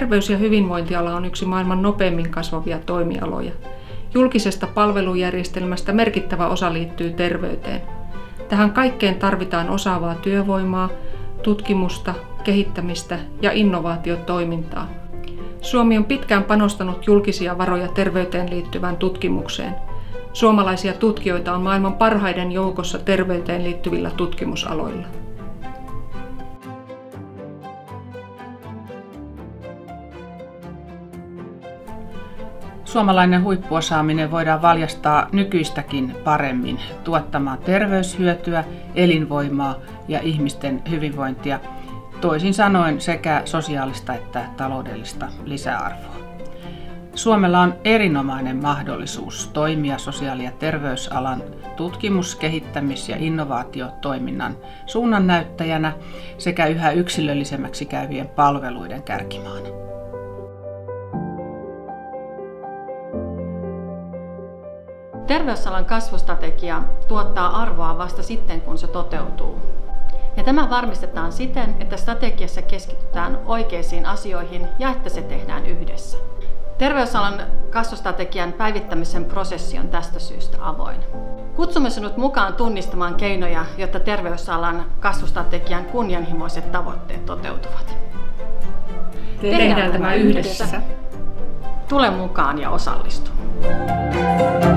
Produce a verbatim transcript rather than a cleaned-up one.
Terveys- ja hyvinvointiala on yksi maailman nopeimmin kasvavia toimialoja. Julkisesta palvelujärjestelmästä merkittävä osa liittyy terveyteen. Tähän kaikkeen tarvitaan osaavaa työvoimaa, tutkimusta, kehittämistä ja innovaatiotoimintaa. Suomi on pitkään panostanut julkisia varoja terveyteen liittyvään tutkimukseen. Suomalaisia tutkijoita on maailman parhaiden joukossa terveyteen liittyvillä tutkimusaloilla. Suomalainen huippuosaaminen voidaan valjastaa nykyistäkin paremmin tuottamaan terveyshyötyä, elinvoimaa ja ihmisten hyvinvointia, toisin sanoen sekä sosiaalista että taloudellista lisäarvoa. Suomella on erinomainen mahdollisuus toimia sosiaali- ja terveysalan tutkimus-, kehittämis- ja innovaatiotoiminnan suunnannäyttäjänä sekä yhä yksilöllisemmäksi käyvien palveluiden kärkimaana. Terveysalan kasvustrategia tuottaa arvoa vasta sitten, kun se toteutuu. Ja tämä varmistetaan siten, että strategiassa keskitytään oikeisiin asioihin ja että se tehdään yhdessä. Terveysalan kasvustrategian päivittämisen prosessi on tästä syystä avoin. Kutsumme sinut mukaan tunnistamaan keinoja, jotta terveysalan kasvustrategian kunnianhimoiset tavoitteet toteutuvat. Tehdään tämä yhdessä. Tule mukaan ja osallistu.